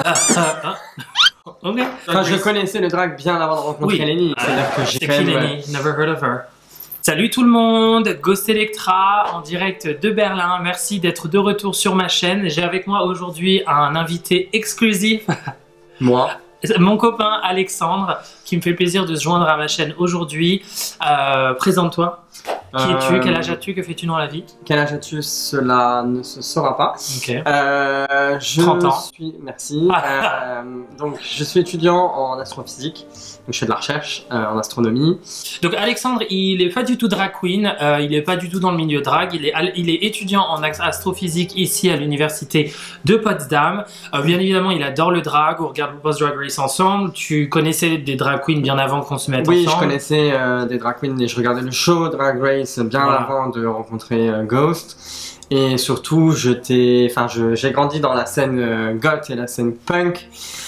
Ok. Enfin, je connaissais le drag bien avant de rencontrer Lenny. C'est-à-dire que j'ai c'est quand qui même... Lenny? Never heard of her. Salut tout le monde, Ghost Electra en direct de Berlin. Merci d'être de retour sur ma chaîne. J'ai avec moi aujourd'hui un invité exclusif. Moi. Mon copain Alexandre, qui me fait plaisir de se joindre à ma chaîne aujourd'hui. Présente-toi. Qui es-tu? Quel âge as-tu? Que fais-tu dans la vie? Quel âge as-tu? Cela ne se saura pas. Ok. 30 ans. Merci. Donc, je suis étudiant en astrophysique. Donc, je fais de la recherche en astronomie. Donc Alexandre, il est pas du tout drag queen, il est pas du tout dans le milieu drag, il est étudiant en astrophysique ici à l'université de Potsdam. Bien évidemment, il adore le drag, on regarde RuPaul's Drag Race ensemble. Tu connaissais des drag queens bien avant qu'on se mette ensemble? Oui, je connaissais des drag queens et je regardais le show Drag Race bien avant de rencontrer Ghost. Et surtout, j'ai grandi dans la scène goth et la scène punk.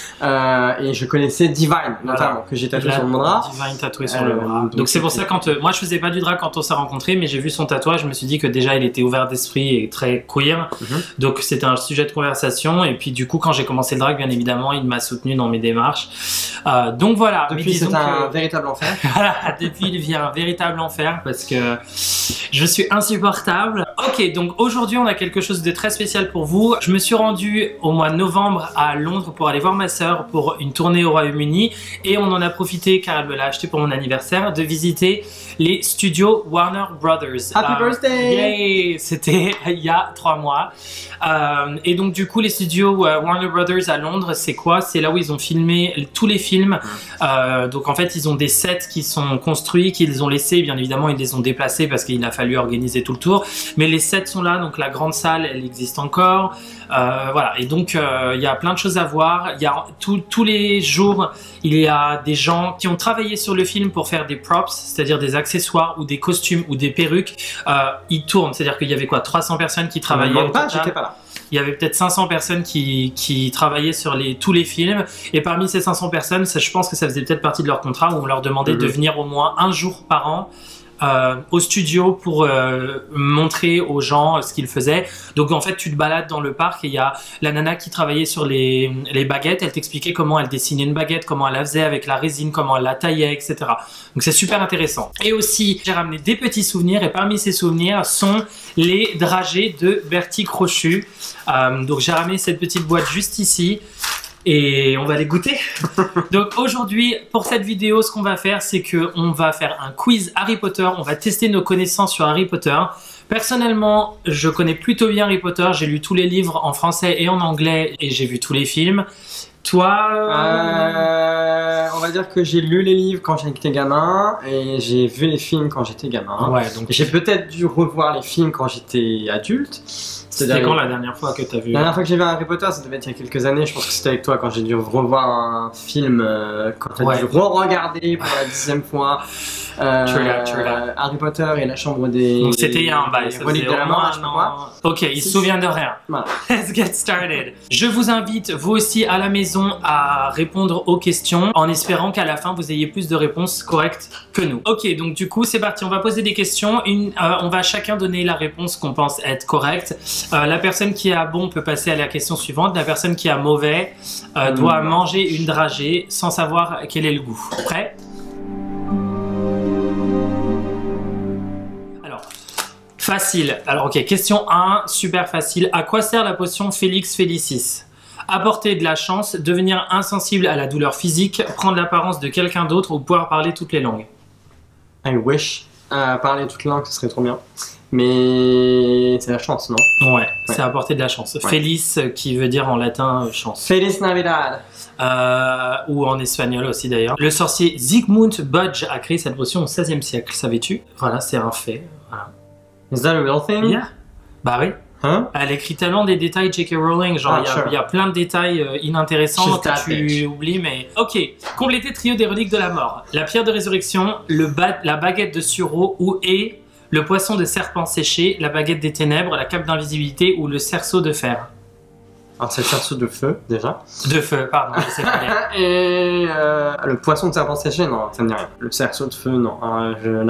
Et je connaissais Divine notamment, que j'ai tatoué sur mon bras. Divine tatoué sur le bras. Donc c'est pour ça quand moi je faisais pas du drag quand on s'est rencontrés, mais j'ai vu son tatouage, je me suis dit que déjà il était ouvert d'esprit et très queer. Donc c'était un sujet de conversation. Et puis du coup quand j'ai commencé le drag, bien évidemment, il m'a soutenu dans mes démarches. Donc voilà. Depuis c'est un véritable enfer. Voilà, depuis il vient un véritable enfer parce que je suis insupportable. Ok, donc aujourd'hui on a quelque chose de très spécial pour vous. Je me suis rendu au mois de novembre à Londres pour aller voir ma sœur pour une tournée au Royaume-Uni et on en a profité car elle me l'a acheté pour mon anniversaire de visiter les studios Warner Brothers. Happy birthday! Yay! C'était il y a 3 mois. Et donc du coup les studios Warner Brothers à Londres, c'est quoi? C'est là où ils ont filmé tous les films. Donc en fait ils ont des sets qui sont construits, qu'ils ont laissés, bien évidemment ils les ont déplacés parce qu'il a fallu organiser tout le tour. Mais les sets sont là, donc la grande salle elle existe encore. Voilà, et donc il y a plein de choses à voir. Il y a tous les jours il y a des gens qui ont travaillé sur le film pour faire des props, c'est-à-dire des accessoires ou des costumes ou des perruques. Ils tournent, c'est-à-dire qu'il y avait quoi, 300 personnes qui travaillaient. J'étais pas là. Il y avait peut-être 500 personnes qui travaillaient sur tous les films, et parmi ces 500 personnes, je pense que ça faisait peut-être partie de leur contrat où on leur demandait de venir au moins un jour par an au studio pour montrer aux gens ce qu'ils faisaient. Donc en fait tu te balades dans le parc et il y a la nana qui travaillait sur les baguettes, elle t'expliquait comment elle dessinait une baguette, comment elle la faisait avec la résine, comment elle la taillait, etc. Donc c'est super intéressant. Et aussi j'ai ramené des petits souvenirs et parmi ces souvenirs sont les dragées de Bertie Crochu. Donc j'ai ramené cette petite boîte juste ici et on va les goûter. Donc aujourd'hui, pour cette vidéo, ce qu'on va faire, c'est qu'on va faire un quiz Harry Potter. On va tester nos connaissances sur Harry Potter. Personnellement, je connais plutôt bien Harry Potter. J'ai lu tous les livres en français et en anglais et j'ai vu tous les films. Toi on va dire que j'ai lu les livres quand j'étais gamin et j'ai vu les films quand j'étais gamin. Ouais, donc j'ai peut-être dû revoir les films quand j'étais adulte. C'était quand la dernière fois que tu as vu? La dernière fois que j'ai vu Harry Potter, ça devait être il y a quelques années. Je pense que c'était avec toi quand j'ai dû revoir un film, quand tu as dû re-regarder pour la 10e fois. Harry Potter et la chambre des... Donc c'était il y a un bail, ça faisait au moins un an. Ok, il se souvient de rien. Voilà. Let's get started. Je vous invite, vous aussi à la maison, à répondre aux questions en espérant qu'à la fin vous ayez plus de réponses correctes que nous. Ok, donc du coup c'est parti, on va poser des questions. On va chacun donner la réponse qu'on pense être correcte. La personne qui a bon peut passer à la question suivante. La personne qui a mauvais doit manger une dragée sans savoir quel est le goût. Prêt? Facile. Alors ok, question 1, super facile. À quoi sert la potion Felix Felicis? Apporter de la chance, devenir insensible à la douleur physique, prendre l'apparence de quelqu'un d'autre ou pouvoir parler toutes les langues. I wish. Parler toutes les langues, ce serait trop bien. Mais c'est la chance, non? Ouais, c'est apporter de la chance. Ouais. Feliz qui veut dire en latin chance. Feliz Navidad. Ou en espagnol aussi d'ailleurs. Le sorcier Zygmunt Budge a créé cette potion au XVIe siècle, savais-tu? Voilà, c'est un fait. Voilà. Is that a real thing? Yeah. Bah oui. Hein? Elle écrit tellement des détails, J.K. Rowling, genre il y a plein de détails inintéressants que tu oublies, mais... Ok, compléter trio des reliques de la mort. La pierre de résurrection, la baguette de sureau ou le poisson de serpent séché, la baguette des ténèbres, la cape d'invisibilité ou le cerceau de fer. Alors c'est le cerceau de feu, déjà. De feu, pardon, c'est pas bien. Et le poisson de serpent séché, non, ça me dit rien. Le cerceau de feu, non.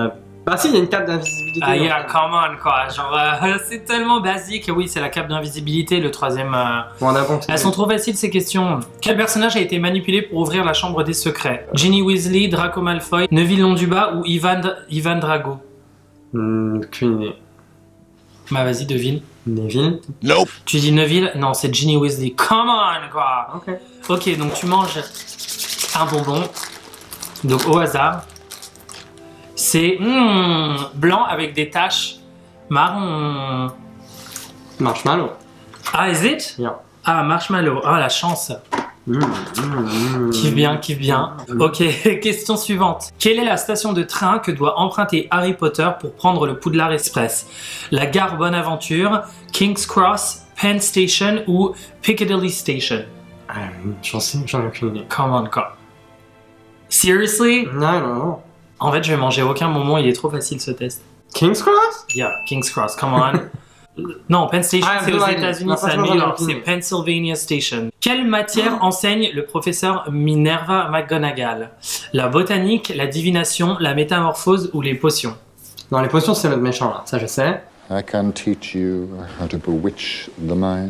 Bah si, il y a une cape d'invisibilité. Ah yeah, come on quoi, genre c'est tellement basique. Oui, c'est la cape d'invisibilité, le troisième. Bon, en avant. Elles sont trop faciles ces questions. Quel personnage a été manipulé pour ouvrir la chambre des secrets? Ginny Weasley, Draco Malfoy, Neville Londubat ou Ivan Drago? Aucune idée. Bah vas-y, devine. Neville. Nope. Tu dis Neville? Non, c'est Ginny Weasley. Come on quoi. Ok. Ok, donc tu manges un bonbon. Donc au hasard. C'est blanc avec des taches marron. Marshmallow. Ah, is it? Yeah. Ah, marshmallow. Ah, la chance. Kiffe bien, kiffe bien. Ok, question suivante. Quelle est la station de train que doit emprunter Harry Potter pour prendre le Poudlard Express? La gare Bonaventure, King's Cross, Penn Station ou Piccadilly Station? J'en ai aucune idée. Come on, quoi. Seriously? Non. En fait, je vais manger aucun moment, il est trop facile ce test. King's Cross? Yeah, King's Cross, come on. Non, Penn Station, c'est aux États-Unis, c'est à New York, c'est Pennsylvania Station. Quelle matière enseigne le professeur Minerva McGonagall? La botanique, la divination, la métamorphose ou les potions? Non, les potions, c'est notre méchant là, ça je sais. I can teach you how to bewitch the mind.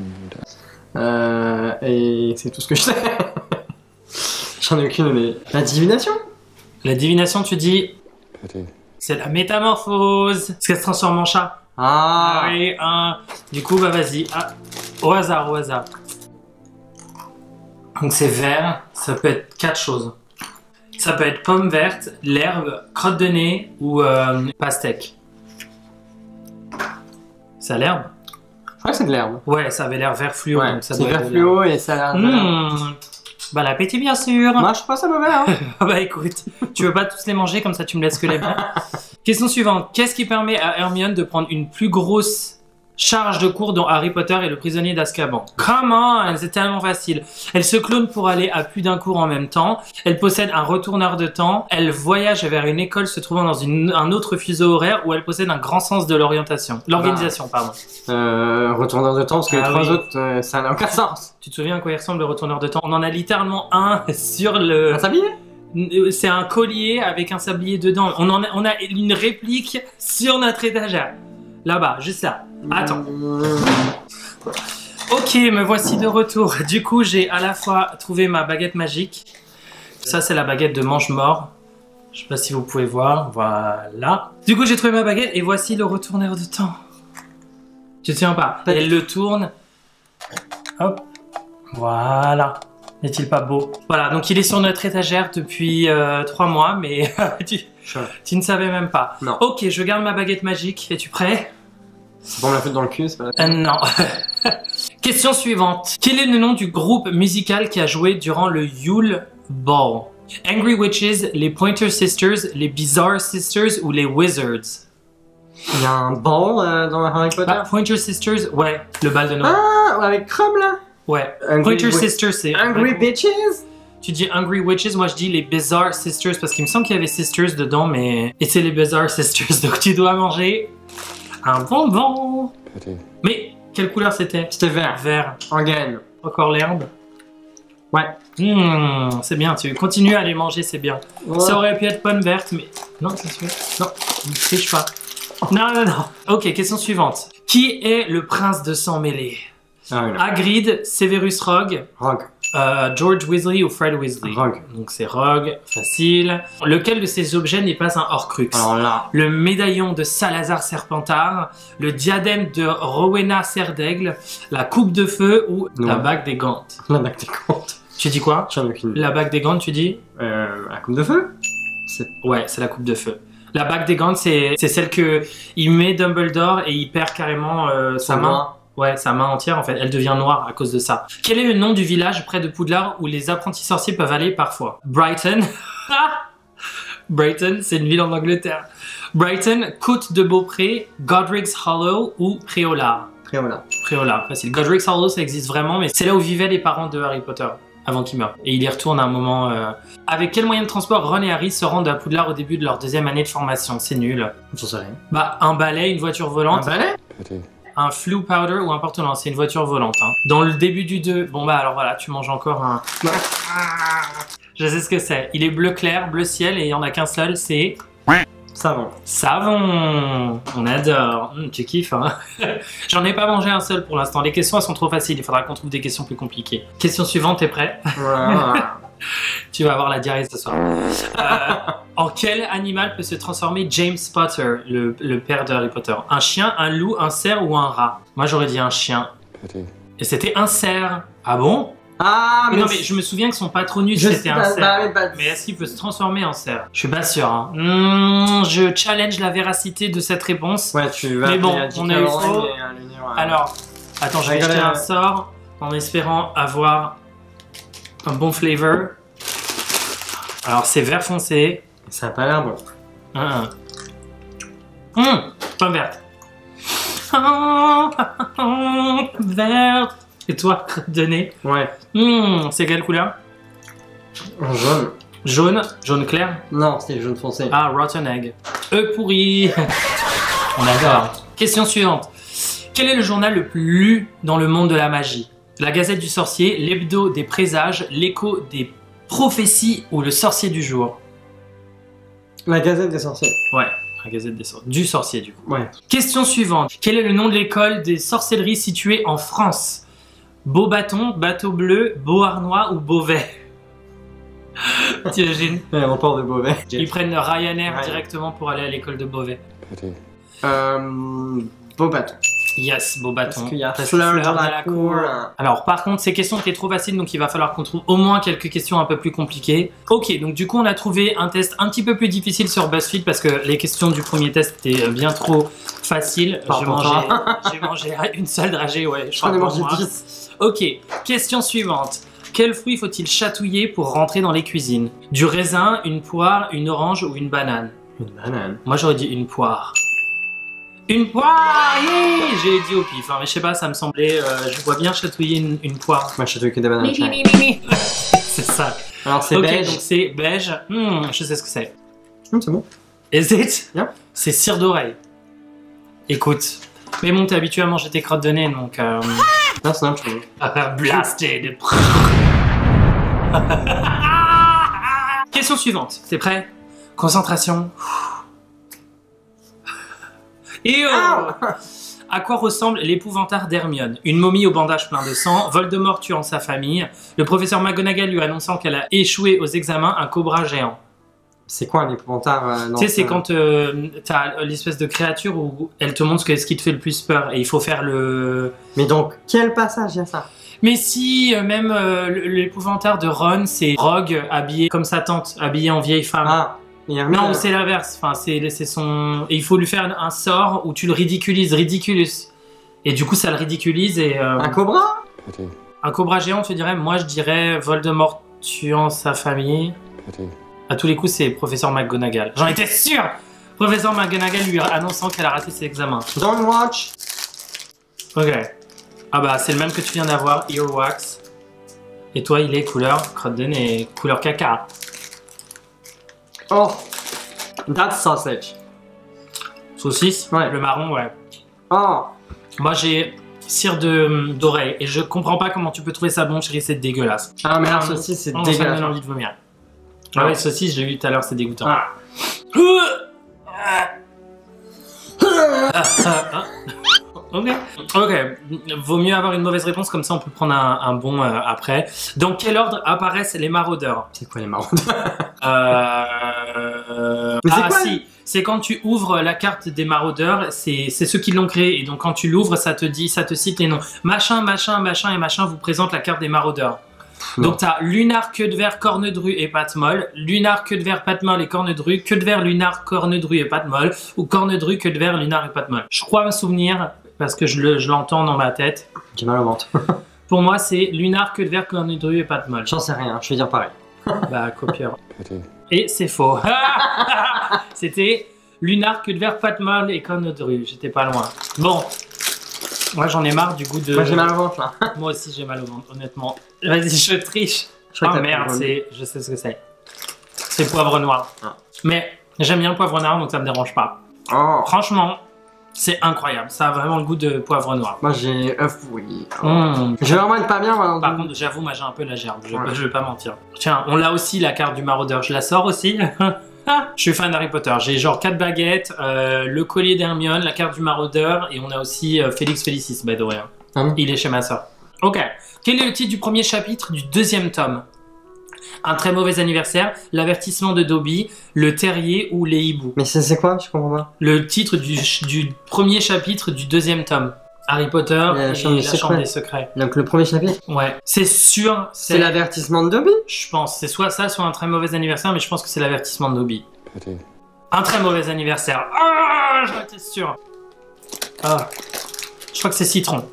Et c'est tout ce que je sais. J'en ai aucune idée. La divination? La divination, tu dis, Pity. c'est la métamorphose. Est-ce qu'elle se transforme en chat? Ah Oui, du coup, bah vas-y. Ah, au hasard, au hasard. Donc c'est vert, ça peut être 4 choses. Ça peut être pomme verte, l'herbe, crotte de nez ou pastèque. C'est l'herbe? Je crois que c'est de l'herbe. Ouais, ça avait l'air vert fluo. Ouais, donc ça c'est doit vert être de fluo et ça a l'air de l'herbe. Bah l'appétit bien sûr. Moi je suis pas ça mauvais hein. Bah écoute, tu veux pas tous les manger comme ça tu me laisses que les bons. Question suivante. Qu'est-ce qui permet à Hermione de prendre une plus grosse charge de cours dans Harry Potter et le prisonnier d'Azkaban? Come on, c'est tellement facile. Elle se clone pour aller à plus d'un cours en même temps. Elle possède un retourneur de temps. Elle voyage vers une école se trouvant dans un autre fuseau horaire ou elle possède un grand sens de l'orientation. L'organisation, pardon. Retourneur de temps parce que les trois autres ça n'a aucun sens. Tu te souviens à quoi il ressemble le retourneur de temps? On en a littéralement un sur le... Un sablier? C'est un collier avec un sablier dedans. On a une réplique sur notre étagère. Là-bas, juste là. Attends. Ok, me voici de retour. Du coup, j'ai à la fois trouvé ma baguette magique. Ça, c'est la baguette de mange-mort. Je sais pas si vous pouvez voir. Voilà. Du coup, j'ai trouvé ma baguette et voici le retourneur de temps. Tu te souviens pas? Elle le tourne. Hop. Voilà. N'est-il pas beau? Voilà, donc il est sur notre étagère depuis 3 mois, mais tu ne savais même pas. Non. Ok, je garde ma baguette magique. Es-tu prêt? C'est bon, on l'a fait dans le cul, c'est pas la peine. Non. Question suivante. Quel est le nom du groupe musical qui a joué durant le Yule Ball? Angry Witches, les Pointer Sisters, les Bizarre Sisters ou les Wizards? Il y a un ball dans Harry Potter. Bah, Pointer Sisters, ouais, le bal de Noël. Ah, avec Crumb là. Ouais. Angry Pointer Sisters, c'est... Angry Bitches. Tu dis Hungry Witches, moi je dis les Bizarre Sisters parce qu'il me semble qu'il y avait Sisters dedans, mais... Et c'est les Bizarre Sisters, donc tu dois manger un bonbon. Pity. Mais quelle couleur c'était? C'était vert. Vert. En gaine. Encore l'herbe. Ouais. C'est bien, tu continues à les manger, c'est bien. Ouais. Ça aurait pu être pomme verte, mais... Non, c'est sûr. Non, ne triche pas. Non. Ok, question suivante. Qui est le prince de sang mêlé? Ah oui, là. Hagrid, Severus Rogue, Rogue. George Weasley ou Fred Weasley? Rogue. Donc c'est Rogue, facile. Lequel de ces objets n'est pas un Horcrux? Alors là. Le médaillon de Salazar Serpentard, le diadème de Rowena Serdaigle, la coupe de feu ou Non. la bague des Gantes? La bague des comptes. Tu dis quoi? J'en ai aucune idée. La bague des Gantes, tu dis? La coupe de feu. C'est... Ouais, c'est la coupe de feu. La bague des Gantes, c'est celle que il met Dumbledore et il perd carrément sa main. Ouais, sa main entière en fait, elle devient noire à cause de ça. Quel est le nom du village près de Poudlard où les apprentis sorciers peuvent aller parfois? Brighton. Brighton, c'est une ville en Angleterre. Brighton, Côte de Beaupré, Godric's Hollow ou Préolard? Préolard, facile. Godric's Hollow, ça existe vraiment, mais c'est là où vivaient les parents de Harry Potter avant qu'ils meurent. Et il y retourne à un moment... Avec quel moyen de transport Ron et Harry se rendent à Poudlard au début de leur 2e année de formation? C'est nul. J'en sais rien. Bah, un balai, une voiture volante. Un balai? Pity. Un Floo Powder ou un porte-lance, c'est une voiture volante. Hein. Dans le début du 2, bon bah alors voilà, tu manges encore un... Je sais ce que c'est. Il est bleu clair, bleu ciel et il n'y en a qu'un seul, c'est... Savon. Savon. On adore. Tu kiffes, hein. J'en ai pas mangé un seul pour l'instant. Les questions, elles sont trop faciles. Il faudra qu'on trouve des questions plus compliquées. Question suivante, t'es prêt? Voilà. Tu vas avoir la diarrhée ce soir. En quel animal peut se transformer James Potter, le père de Harry Potter? Un chien, un loup, un cerf ou un rat? Moi, j'aurais dit un chien. Pity. Et c'était un cerf. Ah bon? Ah, Mais non, mais je me souviens que son patronus c'était un cerf. bah, Mais est-ce qu'il peut se transformer en cerf? Je suis pas sûr. Hein. Je challenge la véracité de cette réponse. Ouais, tu vas. Mais bon, on a eu faux. Alors, Alors, attends, je vais jeter un sort en espérant avoir un bon flavor. Alors, c'est vert foncé. ça a pas l'air bon. Pomme verte. Verte. Et toi, de nez? Ouais. C'est quelle couleur? Jaune. Jaune? Jaune clair? Non, c'est jaune foncé. Ah, rotten egg. Pourri. On adore. Question suivante. Quel est le journal le plus lu dans le monde de la magie? La Gazette du Sorcier, l'Hebdo des Présages, l'Écho des Prophéties ou le Sorcier du Jour? La Gazette des Sorciers. Ouais, la Gazette du Sorcier du coup. Ouais. Question suivante. Quel est le nom de l'école des sorcelleries située en France? Beaubaton, Bateau Bleu, Beauharnois ou Beauvais? T'imagines? L'aéroport de Beauvais. Ils prennent Ryanair Ouais. directement pour aller à l'école de Beauvais. Pity. Beaubaton. Yes, Beaubaton. Parce qu'il y a Parce fleur que dans la cour. Alors par contre, ces questions étaient trop faciles, donc il va falloir qu'on trouve au moins quelques questions un peu plus compliquées. Ok, donc du coup on a trouvé un test un petit peu plus difficile sur BuzzFeed parce que les questions du premier test étaient bien trop faciles. J'ai mangé une seule dragée, ouais. J'en ai mangé moi. 10. Ok, question suivante. Quel fruit faut-il chatouiller pour rentrer dans les cuisines? Du raisin, une poire, une orange ou une banane? Une banane. Moi j'aurais dit une poire. Une poire! Yeah, j'ai dit au pif, hein, mais je sais pas, ça me semblait. Je vois bien chatouiller une poire. Moi, je te que des bananes. C'est ça. Alors, c'est Ok, beige. donc c'est beige. Je sais ce que c'est. C'est bon. Is it? Yeah. C'est cire d'oreille. Écoute. Mais bon, t'es habitué à manger tes crottes de nez, donc. Non, c'est autre chose. Blasted. Question suivante. T'es prêt? Concentration. Et à quoi ressemble l'épouvantard d'Hermione? Une momie au bandage plein de sang, Voldemort tuant sa famille, le professeur McGonagall lui annonçant qu'elle a échoué aux examens, un cobra géant. C'est quoi un épouvantard Tu sais, c'est quand t'as l'espèce de créature où elle te montre ce qui te fait le plus peur et il faut faire le... Mais donc, quel passage il y a ça? Mais si, même l'épouvantard de Ron, c'est Rogue habillé comme sa tante, habillée en vieille femme. Ah, et Hermione. Non, c'est l'inverse. Enfin, c'est son. Et il faut lui faire un sort où tu le ridiculises, ridiculus. Et du coup, ça le ridiculise et. Un cobra? Pity. Un cobra géant, tu dirais. Moi, je dirais Voldemort tuant sa famille. Pity. À tous les coups, c'est Professeur McGonagall. J'en étais sûr. Professeur McGonagall lui annonçant qu'elle a raté ses examens. Don't watch. Ok. Ah bah, c'est le même que tu viens d'avoir, Earwax. Et toi, il est couleur crotte de nez, couleur caca. Oh, that's sausage. Saucisse. Ouais. Le marron, ouais. Oh, Moi, j'ai cire d'oreille et je comprends pas comment tu peux trouver ça bon, chérie, c'est dégueulasse. ah mais la saucisse c'est Oh, ça me dégueulasse. donne envie de vomir. Ah ouais, saucisse, j'ai eu tout à l'heure, c'est dégoûtant. Ah. Ok. Vaut mieux avoir une mauvaise réponse, comme ça on peut prendre un bon après. Dans quel ordre apparaissent les maraudeurs? C'est quoi les marrons? Mais c'est Ah quoi, si, c'est quand tu ouvres la carte des maraudeurs, c'est ceux qui l'ont créé, et donc quand tu l'ouvres, ça te cite les noms. Machin, machin, machin et machin vous présente la carte des maraudeurs. Non. Donc t'as Lunar, Queue de Verre, Corne de Rue et Patte Molle, Lunar, Queue de Verre, Patte Molle et Corne de Rue, Queue de Verre, Lunar, Corne de Rue et Patte Molle, ou Corne de Rue, Queue de Verre, Lunar et Patte Molle. Je crois me souvenir, parce que je l'entends dans ma tête. J'ai mal au ventre. Pour moi, c'est Lunar, Queue de Verre, Corne de Rue et Patte Molle. J'en sais rien, je vais dire pareil. Bah, copieur. Pity. Et c'est faux. C'était Lunar, Queue de Verre, Patte Molle et Corne de Rue. J'étais pas loin. Bon. Moi, j'en ai marre du goût de... Moi j'ai mal au ventre là. Moi aussi, j'ai mal au ventre, honnêtement. Vas-y, je triche. Je crois Ah que t'as merde, plus je sais ce que c'est. C'est poivre noir. Ah. Mais j'aime bien le poivre noir, donc ça me dérange pas. Oh, Franchement, c'est incroyable. Ça a vraiment le goût de poivre noir. moi j'ai œuf pourri. Oh. Mmh. Je vais vraiment être pas bien moi. Par contre, j'avoue, moi j'ai un peu la gerbe. Ouais. Je vais pas mentir. Tiens, on l'a aussi, la carte du maraudeur. Je la sors aussi. Ah, je suis fan d'Harry Potter. J'ai genre 4 baguettes, le collier d'Hermione, la carte du maraudeur et on a aussi Félix Félicis, by the way. Il est chez ma soeur. Ok. Quel est le titre du premier chapitre du 2e tome? Un très mauvais anniversaire, l'avertissement de Dobby, le terrier ou les hiboux. Mais c'est quoi? Je comprends pas. Le titre du premier chapitre du 2e tome. Harry Potter et la chambre des secrets. Donc le premier chapitre? Ouais. C'est sûr. C'est l'avertissement de Dobby? Je pense. C'est soit ça, soit un très mauvais anniversaire, mais je pense que c'est l'avertissement de Dobby. Pity. Un très mauvais anniversaire. Ah, j'en étais sûr. Ah. Je crois que c'est citron.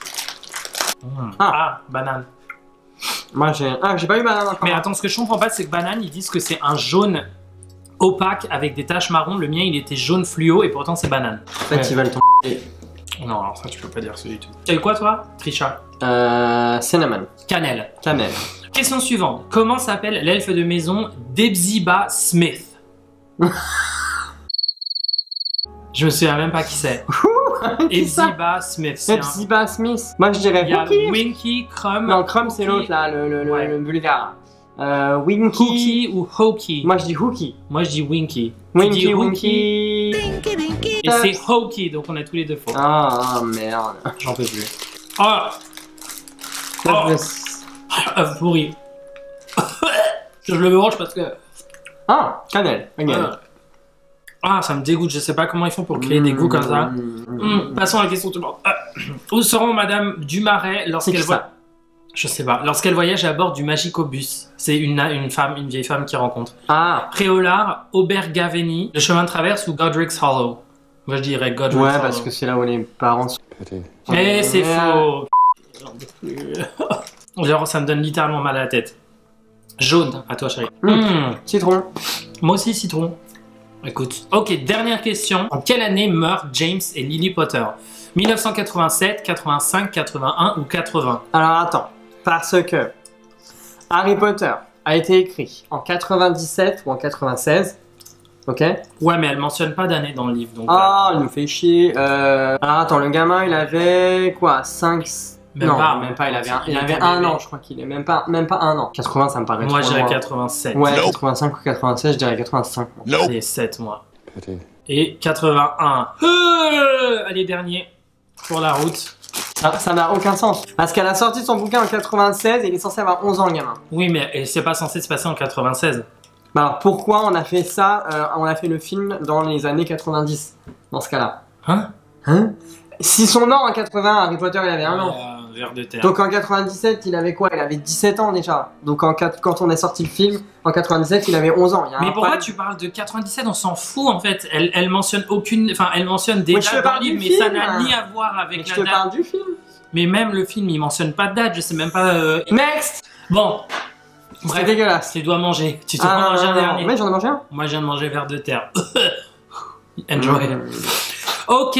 Ah, banane. Moi j'ai pas eu banane encore. Mais attends, ce que je comprends pas, c'est que banane, ils disent que c'est un jaune opaque avec des taches marron. Le mien, il était jaune fluo et pourtant c'est banane. En fait, ils veulent ton. Non, alors ça, tu peux pas dire ça du tout. T'as eu quoi, toi, Trisha? Cinnamon. Cannelle. Cannelle. Question suivante. Comment s'appelle l'elfe de maison d'Hepzibah Smith? Je me souviens même pas qui c'est. Hepzibah Smith. Hepzibah Smith. Moi je dirais il y a Winky. Winky, Crumb. Non, Crumb c'est l'autre là, le vulgaire. Winky. Hooky ou Hokey. Moi je dis Hooky. Moi je dis Winky. Winky, Winky. Et c'est Hokey, donc on a tous les deux faux. Ah merde. J'en peux plus. Oh, œuf pourri. Je le mange parce que... Ah, cannelle. Ah, ça me dégoûte, je sais pas comment ils font pour créer des goûts comme ça. Passons à la question suivante. Où seront Madame Dumaret lorsqu'elle voit... Je sais pas. Lorsqu'elle voyage à bord du Magicobus. C'est une vieille femme qui rencontre. Ah. Préolard, Aubergaveni, le chemin de traverse ou Godric's Hollow. Moi je dirais Godric's Hollow. Ouais, parce que c'est là où les parents sont... Pity. Mais c'est faux. J'en peux plus. Genre, ça me donne littéralement mal à la tête. Jaune, à toi chérie. Citron. Moi aussi citron. Écoute. Ok, dernière question. En quelle année meurent James et Lily Potter? 1987, 85, 81 ou 80? Alors attends, parce que Harry Potter a été écrit en 97 ou en 96, ok? Ouais, mais elle mentionne pas d'année dans le livre, donc... Ah, il nous fait chier. Alors attends, le gamin, il avait quoi? 5... Même non, pas, même pas, il avait un an, je crois qu'il est même pas un an. 80, ça me paraît moi, trop je dirais loin. 87. Ouais, 85 ou 96, je dirais 85. C'est 7, moi. Pity. Et 81. Allez, dernier. Pour la route. Ça n'a aucun sens. Parce qu'elle a sorti son bouquin en 96 et il est censé avoir 11 ans, le gamin. Oui, mais c'est pas censé se passer en 96. Bah alors pourquoi on a fait ça, on a fait le film dans les années 90, dans ce cas-là? Hein? Si son an en 80, Harry Potter il avait un an. Vers de terre. Donc en 97, il avait quoi? Il avait 17 ans déjà. Donc quand on a sorti le film, en 97, il avait 11 ans. Mais pourquoi tu parles de 97? On s'en fout en fait. Elle mentionne aucune... Enfin, elle mentionne des dates dans le livre, mais ça n'a ni à voir avec la date. Je te parle du film. Mais même le film, il mentionne pas de date. Je sais même pas... Next. Bon. C'est dégueulasse. Tu dois manger. Tu dois manger un dernier. Mais j'en ai mangé un. Moi, je viens de manger vers de terre. Enjoy. Ok.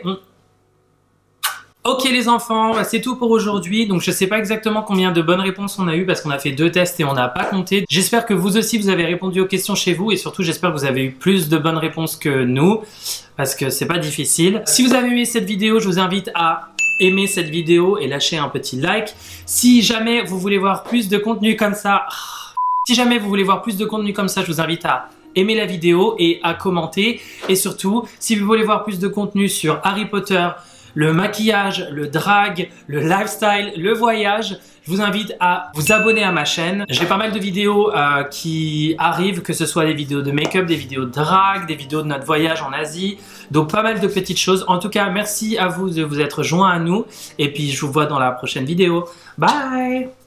Ok les enfants, c'est tout pour aujourd'hui. Donc je sais pas exactement combien de bonnes réponses on a eu parce qu'on a fait 2 tests et on n'a pas compté. J'espère que vous aussi vous avez répondu aux questions chez vous et surtout j'espère que vous avez eu plus de bonnes réponses que nous parce que c'est pas difficile. Si vous avez aimé cette vidéo, je vous invite à aimer cette vidéo et lâcher un petit like. Si jamais vous voulez voir plus de contenu comme ça, je vous invite à aimer la vidéo et à commenter. Et surtout, si vous voulez voir plus de contenu sur Harry Potter, le maquillage, le drag, le lifestyle, le voyage, je vous invite à vous abonner à ma chaîne. J'ai pas mal de vidéos qui arrivent, que ce soit des vidéos de make-up, des vidéos de drag, des vidéos de notre voyage en Asie. Donc pas mal de petites choses. En tout cas, merci à vous de vous être joints à nous. Et puis je vous vois dans la prochaine vidéo. Bye!